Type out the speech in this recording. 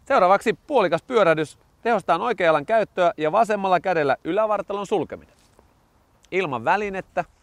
Seuraavaksi puolikas pyörähdys. Tehostetaan oikean jalan käyttöä ja vasemmalla kädellä ylävartalon sulkeminen. Ilman välinettä